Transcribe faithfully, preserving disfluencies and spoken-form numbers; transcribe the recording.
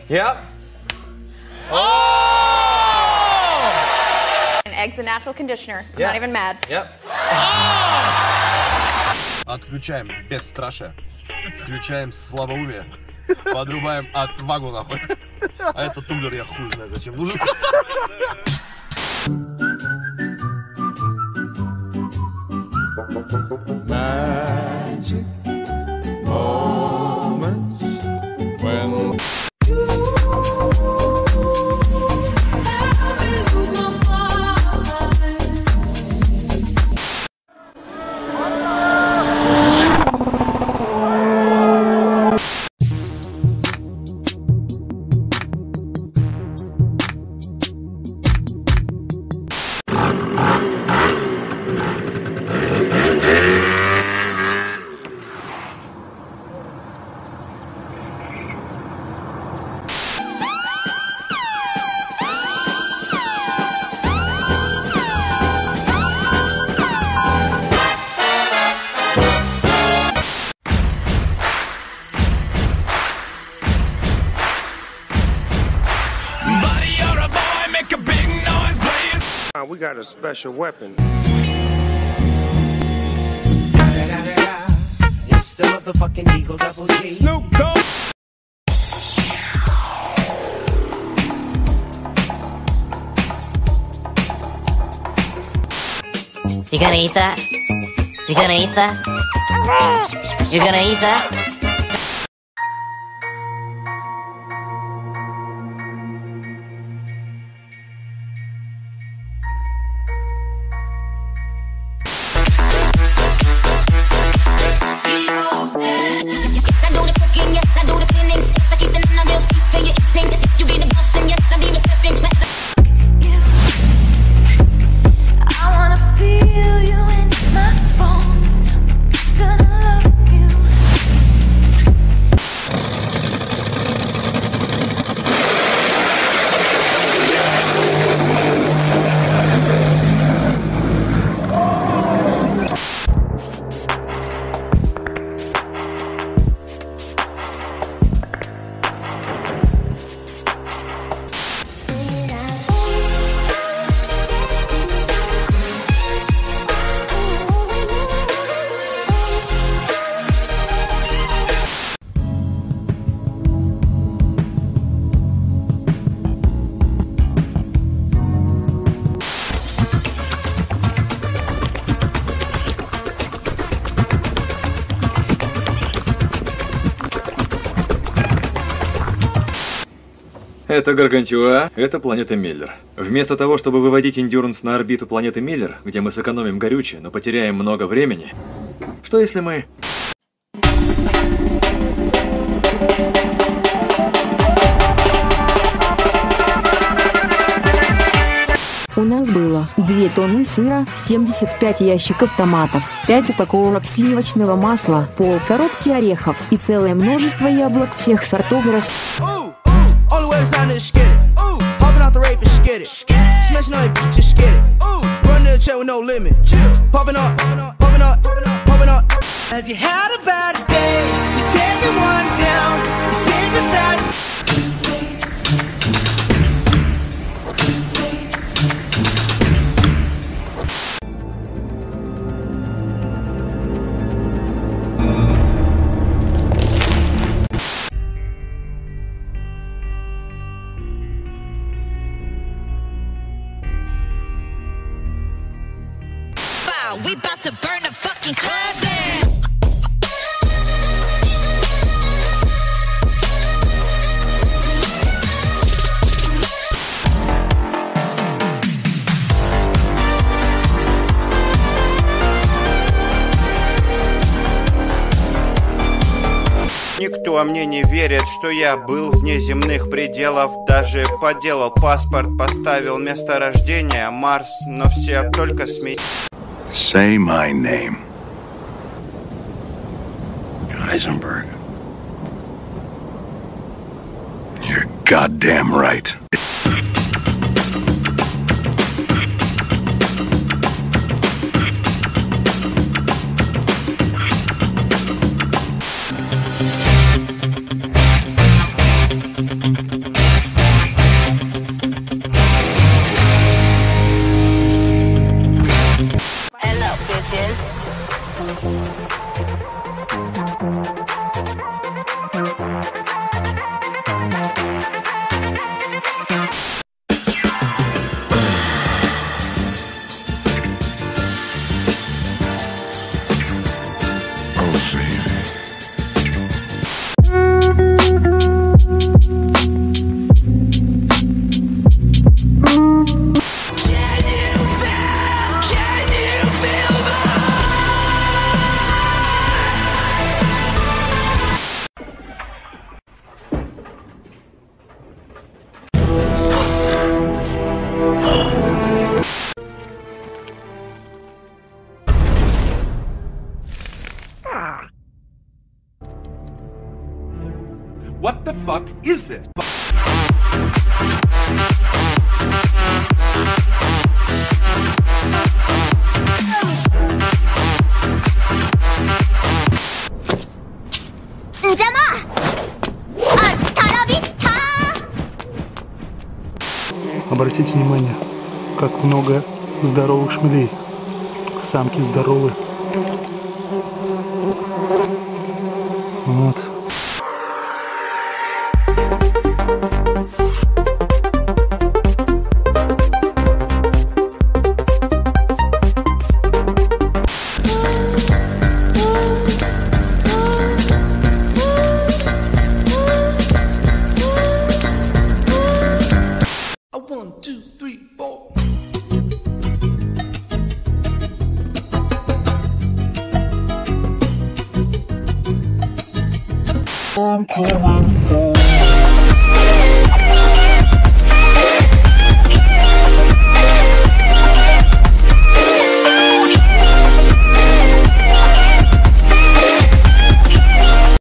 Yep. Oh! And eggs a natural conditioner. I'm Yep. not even mad. Yep. Oh! Отключаем бесстрашие. Включаем слабоумие. Подрубаем отвагу нахуй. А этот тумблер я хуй знаю зачем нужен. Magic moments when we got a special weapon. It's the motherfucking Eagle Double G. Snoop Dogg. You gonna eat that? You gonna eat that? You gonna eat that? Это Гаргантюа, это планета Миллер. Вместо того, чтобы выводить Эндюранс на орбиту планеты Миллер, где мы сэкономим горючее, но потеряем много времени, что если мы... У нас было две тонны сыра, семьдесят пять ящиков томатов, пять упаковок сливочного масла, пол коробки орехов и целое множество яблок всех сортов и рас... We about to burn the fucking club down. Никто мне не верит, что я был вне земных пределов. Даже подделал паспорт, поставил место рождения Марс, но все только смеются. Say my name. Heisenberg. You're goddamn right. fuck is this? Обратите внимание, как много здоровых шмелей. Самки здоровы. Вот. One, two, three, four. I'm coming home.